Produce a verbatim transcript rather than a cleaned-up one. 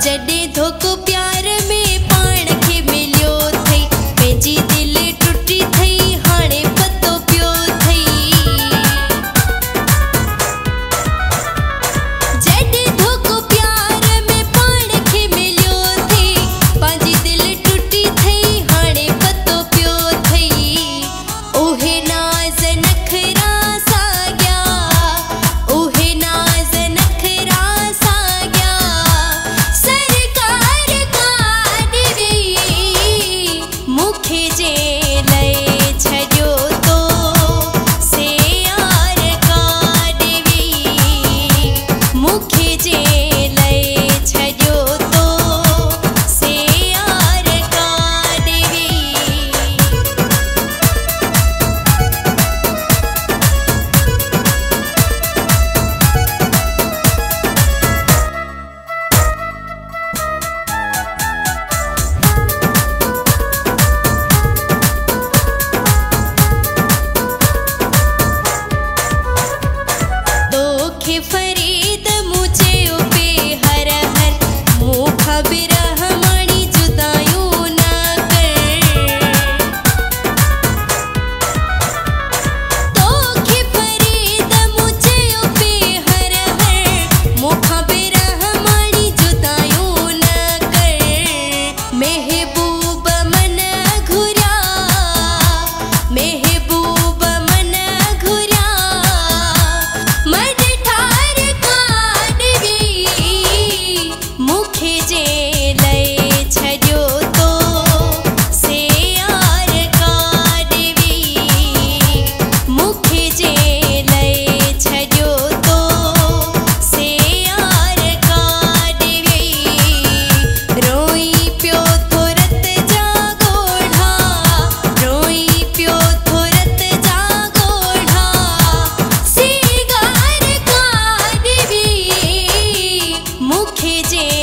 जॾे धोखो प्यार में पाण खे मिलियो थई पंहिंजी दिलि टुटी थई हाणे पतो पियो थई जॾे धोखो प्यार में पाण खे मिलियो थई पंहिंजी दिलि टुटी थई हाणे पतो पियो थई उहे नाज़ नखरा साॻिया उहे नाज़ नखरा साॻिया सरकार काॾ वई मूंखे जे लए छॾियो तो से यार काॾ वई मूंखे जे लए छॾियो तो से यार काॾ वई तोखे फरीद मुझे उपे हर हर मूंखां बिरहमणी जुदायूं न कर तोखे फरीद मुझे उपे हर हर मूंखां बिरहमणी जुदायूं न कर महबूब मन घुरिया महबूब मन घुरिया मन ठार काॾ वई मूंखे जे लए छॾियो तो से यार काॾ वई मूंखे जे लए छॾियो तो से यार काॾ वई रोई पियो थो रत जा ॻोढ़ा रोई पियो थो रत जा ॻोढ़ा सीगार काॾ वई मूंखे जे